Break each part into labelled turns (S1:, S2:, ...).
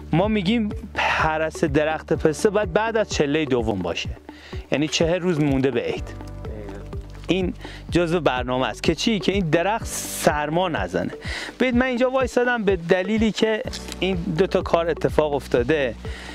S1: ما میگیم هرس درخت پسته باید بعد از چله دوم باشه، یعنی 40 روز مونده به عید. این جزء برنامه است که چی؟ که این درخت سرما نزنه. ببین من اینجا وایسادم به دلیلی که این دو تا کار اتفاق افتاده.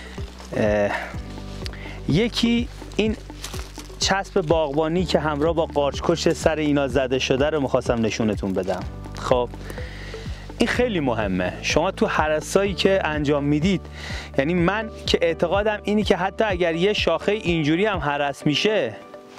S1: یکی این چسب باغبانی که همراه با قارچکش سر اینا زده شده رو میخواستم نشونتون بدم. خب این خیلی مهمه. شما تو هرسایی که انجام میدید، یعنی من که اعتقادم اینی که حتی اگر یه شاخه اینجوری هم هرس میشه،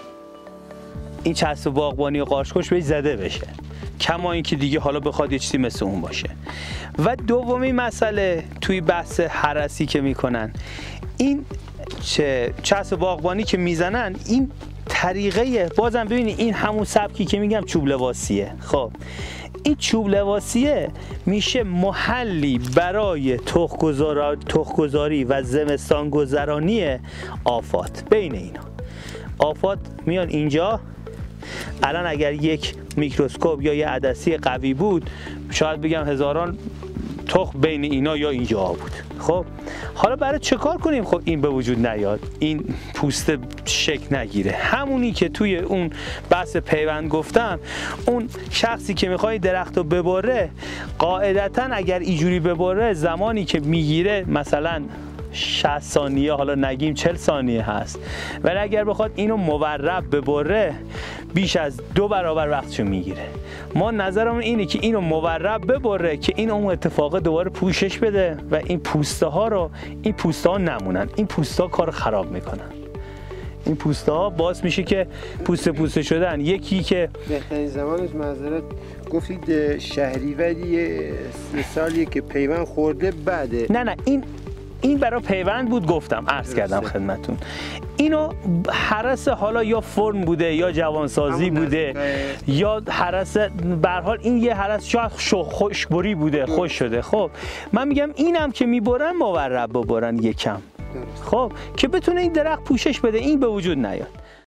S1: این چسب باغبانی و قارچکش بهش زده بشه، کما اینکه دیگه حالا بخواد یه چیزی مثل اون باشه. و دومی مسئله توی بحث هرسی که میکنن، این چسب باغبانی که میزنن، این طریقه، بازم ببینید این همون سبکی که میگم چوب لباسیه. خب این چوب لباسیه میشه محلی برای تخم‌گذاری و زمستان گذرانی آفات. بین اینا آفات میان اینجا. الان اگر یک میکروسکوپ یا یه عدسی قوی بود، شاید بگم هزاران تخم بین اینا یا اینجا بود. خب حالا برای چه کار کنیم خب این به وجود نیاد، این پوست شکل نگیره؟ همونی که توی اون بحث پیوند گفتم، اون شخصی که میخواد درخت رو ببره، قاعدتا اگر اینجوری ببره، زمانی که میگیره مثلا 60 ثانیه، حالا نگیم 40 ثانیه هست، ولی اگر بخواد اینو مورب ببره، بیش از 2 برابر وقتشو میگیره. ما نظرمون اینه که اینو مورب ببره که این اون اتفاق دوباره پوشش بده و این پوسته ها نمونن. این پوسته ها کار خراب میکنن. این پوسته ها باعث میشه که پوسته شدن. یکی که
S2: بهترین زمانش، معذرت گفتید شهریوری 3 سالیه که پیوند خورده بعده.
S1: نه این برای پیوند بود، گفتم عرض کردم خدمتون. اینو هرس حالا یا فرم بوده یا جوانسازی بوده یا هرس، به هر حال این یه هرس شاید خوشبری بوده، خوش شده. خب من میگم اینم که میبرن مورب ببرن یکم، خب که بتونه این درخت پوشش بده، این به وجود نیاد.